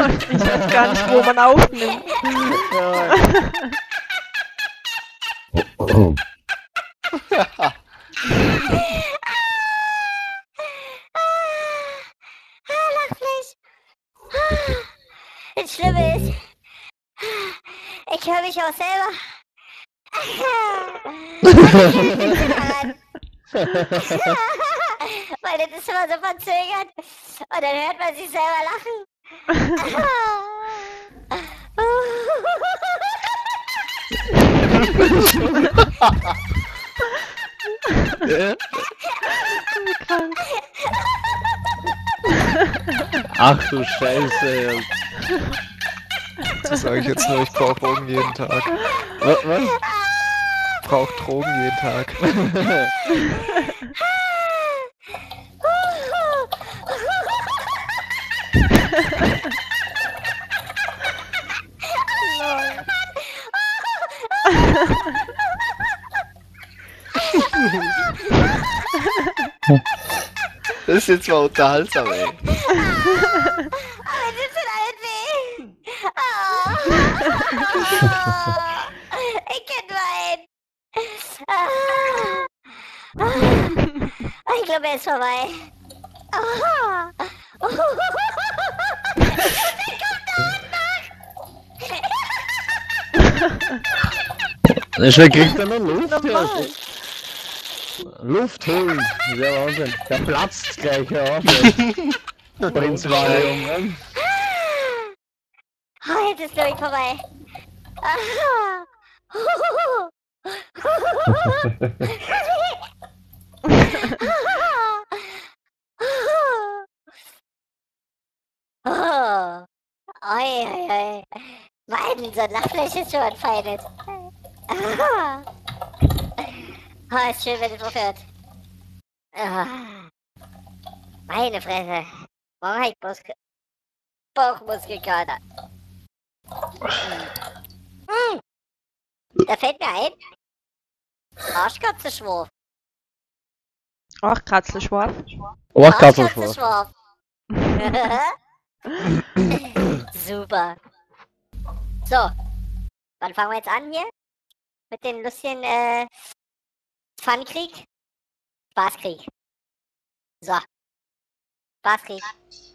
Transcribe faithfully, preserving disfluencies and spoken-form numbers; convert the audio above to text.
Ich weiß gar nicht, wo man aufnimmt. Lachflash. Das Schlimme ist, ich höre mich auch selber. Weil das ist immer so verzögert. Und dann hört man sich selber lachen. Ach du Scheiße. Das sage ich jetzt nur, ich brauche Drogen jeden Tag. Was? Was? Ich brauche Drogen jeden Tag. Das ist jetzt mal unterhaltsam, ey. Aber das tut alles weh. Oh. Ich kann weinen. Ich glaube, er ist vorbei. Wer kriegt denn noch Luft? Ja. Luft holen. Das ist ja Wahnsinn. Der platzt gleich, ja. Prinz Valium, ne? Oh, jetzt ist glaube ich vorbei. Oh. Oi, oi, oi. Weinen, so ein Lachflash ist schon entfeindet. Oh, ist schön, wenn es aufhört. Oh. Meine Fresse. Warum hab ich Bauchmuskel Bauchmuskelkater? Hm. Da fällt mir ein. Arschkatzenschwurf. Ach, Katzelschwarf. Oh, Katzelschwarf. Super. So. Wann fangen wir jetzt an hier? Mit dem lustigen äh, Funkrieg? Spaßkrieg. So. Spaßkrieg.